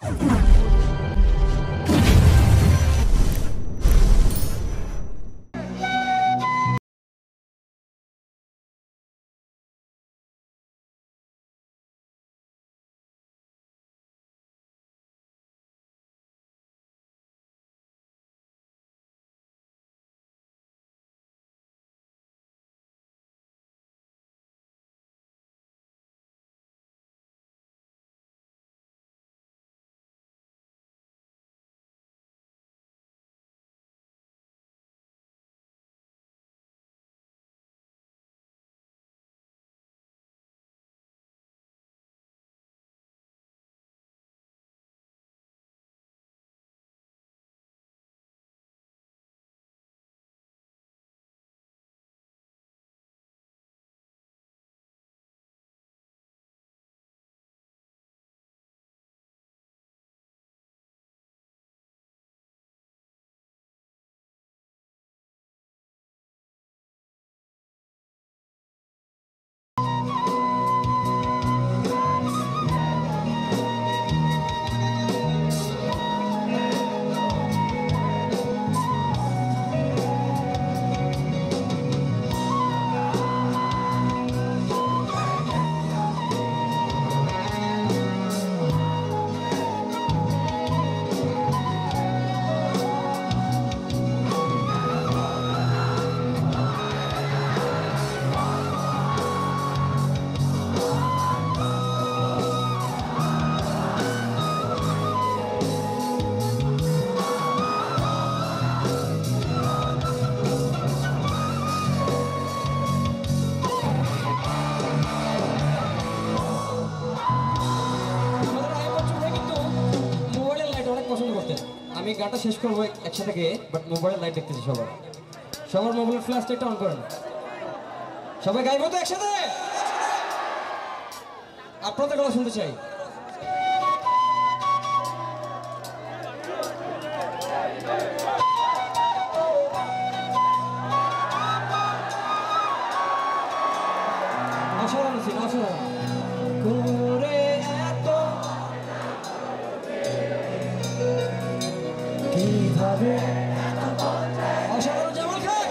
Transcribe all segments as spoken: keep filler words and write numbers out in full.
আমি গানটা শেষ করবো একসাথে গিয়ে, বাট মোবাইলের লাইট দেখতেছি সবার সবার মোবাইলের ফ্ল্যাশ লাইটটা অন করেন। সবাই গাইবো তো একসাথে? আপনাদের গলা শুনতে চাই। অসাধারণ ছিল, অসাধারণ। করে এত কিভাবে অসাধারণ জামাল খান।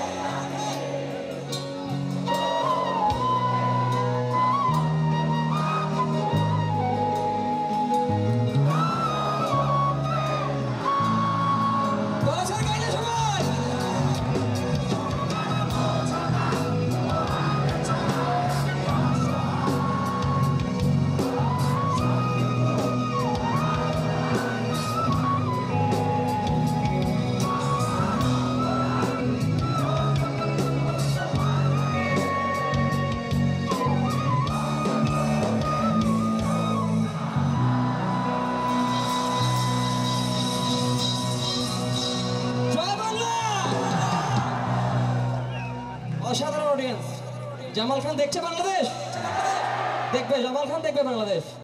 অসাধারণ অডিয়েন্স। জামাল খান দেখছে বাংলাদেশ, দেখবে জামাল খান দেখবে বাংলাদেশ।